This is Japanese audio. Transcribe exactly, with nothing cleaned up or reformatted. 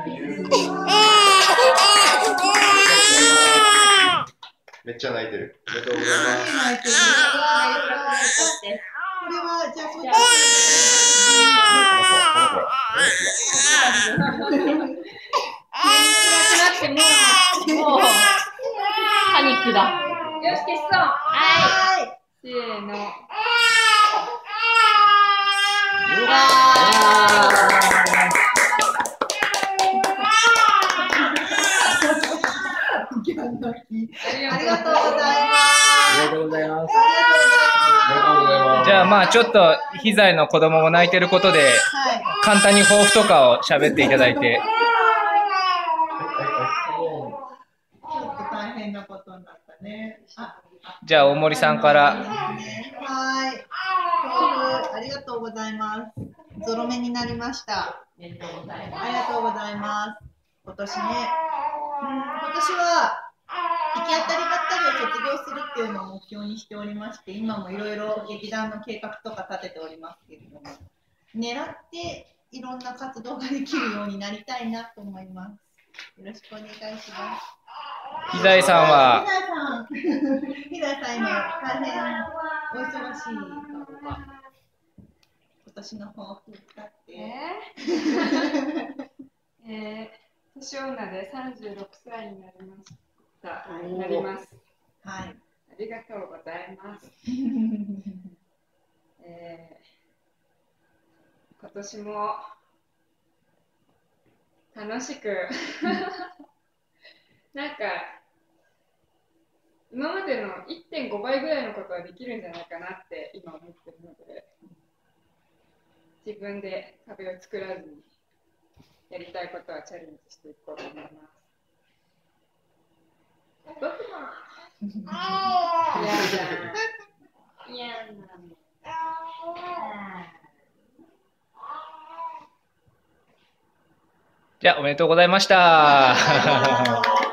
めっちゃ泣いてる。ありがとうございます。泣いてる。これはじゃあこっち。 もうパニックだ。よし、消しそう。はい。せーの。うわありがとうございます。 ありがとうございます。 じゃあまあちょっと機材の子供も泣いてることで、簡単に抱負とかを喋っていただいて。 ちょっと大変なことになったね。 じゃあ大森さんから。 はい。ありがとうございます。ゾロ目になりました。ありがとうございます。今年ね、今年は行き当たりばったりを卒業するっていうのを目標にしておりまして、今もいろいろ劇団の計画とか立てておりますけれども、狙っていろんな活動ができるようになりたいなと思います。よろしくお願いします。 ひざいさんはひざいさん今大変お忙しいか今年の抱負だって。 えー、年女でさんじゅうろくさいになりました。なります。 はい。 ありがとうございます。えー、今年も楽しくなんか今までの いってんご 倍ぐらいのことはできるんじゃないかなって今思ってるので、自分で壁を作らずにやりたいことはチャレンジしていこうと思います。僕も嫌じゃん。嫌なの。 じゃあおめでとうございました。